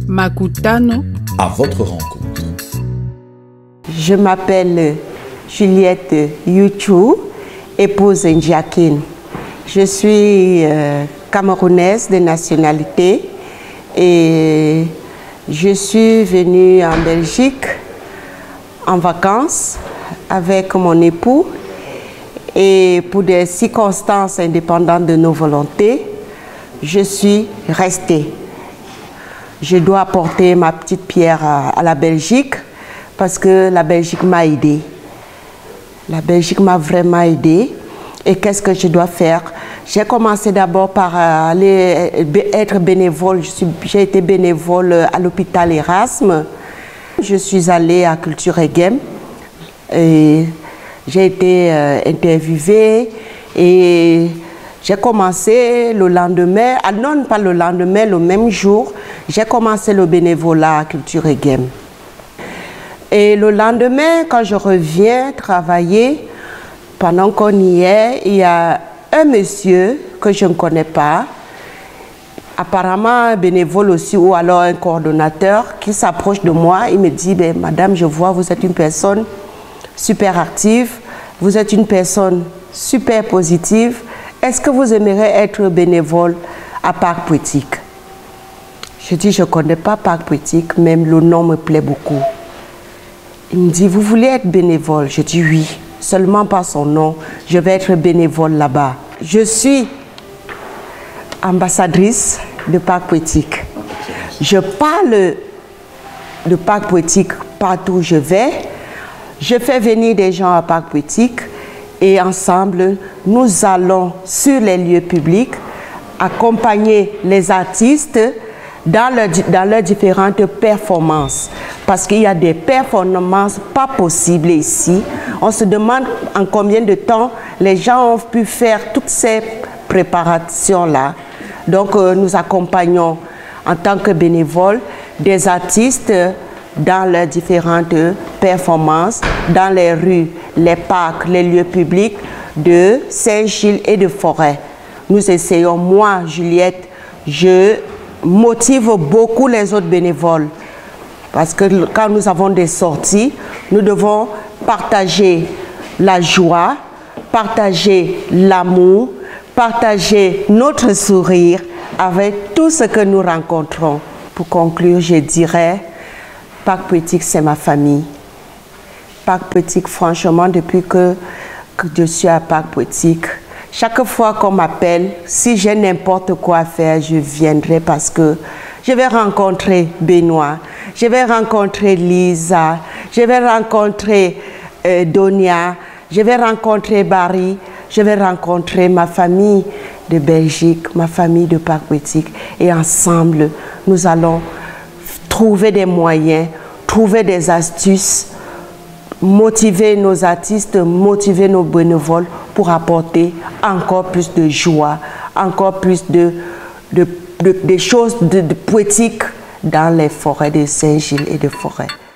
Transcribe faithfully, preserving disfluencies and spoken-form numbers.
Makutano. À votre rencontre. Je m'appelle Juliette Youchou, épouse Ndiakine. Je suis euh, camerounaise de nationalité et je suis venue en Belgique en vacances avec mon époux et pour des circonstances indépendantes de nos volontés, je suis restée. Je dois apporter ma petite pierre à, à la Belgique parce que la Belgique m'a aidée. La Belgique m'a vraiment aidée. Et qu'est-ce que je dois faire? J'ai commencé d'abord par aller être bénévole. J'ai été bénévole à l'hôpital Erasme. Je suis allée à Culture et Game et j'ai été euh, interviewée et j'ai commencé le lendemain, ah non pas le lendemain, le même jour, j'ai commencé le bénévolat à Culture et Game. Et le lendemain, quand je reviens travailler, pendant qu'on y est, il y a un monsieur que je ne connais pas, apparemment un bénévole aussi ou alors un coordonnateur qui s'approche de moi. Il me dit, ben, madame, je vois, vous êtes une personne super active, vous êtes une personne super positive. Est-ce que vous aimeriez être bénévole à Parc Poétique? Je dis, je ne connais pas Parc Poétique, même le nom me plaît beaucoup. Il me dit, vous voulez être bénévole? Je dis oui, seulement par son nom, je vais être bénévole là-bas. Je suis ambassadrice de Parc Poétique. Je parle de Parc Poétique partout où je vais. Je fais venir des gens à Parc Poétique et ensemble, nous allons sur les lieux publics accompagner les artistes dans, leur, dans leurs différentes performances. Parce qu'il y a des performances pas possibles ici. On se demande en combien de temps les gens ont pu faire toutes ces préparations-là. Donc euh, nous accompagnons en tant que bénévoles des artistes dans leurs différentes performances, dans les rues, les parcs, les lieux publics de Saint-Gilles et de Forêt. Nous essayons, moi, Juliette, je motive beaucoup les autres bénévoles. Parce que quand nous avons des sorties, nous devons partager la joie, partager l'amour, partager notre sourire avec tout ce que nous rencontrons. Pour conclure, je dirais, Parc Poétique, c'est ma famille. Parc Poétique, franchement, depuis que, que je suis à Parc Poétique, chaque fois qu'on m'appelle, si j'ai n'importe quoi à faire, je viendrai parce que je vais rencontrer Benoît, je vais rencontrer Lisa, je vais rencontrer euh, Donia, je vais rencontrer Barry, je vais rencontrer ma famille de Belgique, ma famille de Parc Poétique. Et ensemble, nous allons trouver des moyens, trouver des astuces, motiver nos artistes, motiver nos bénévoles pour apporter encore plus de joie, encore plus de, de, de, de choses de, de poétiques dans les forêts de Saint-Gilles et de Forêt.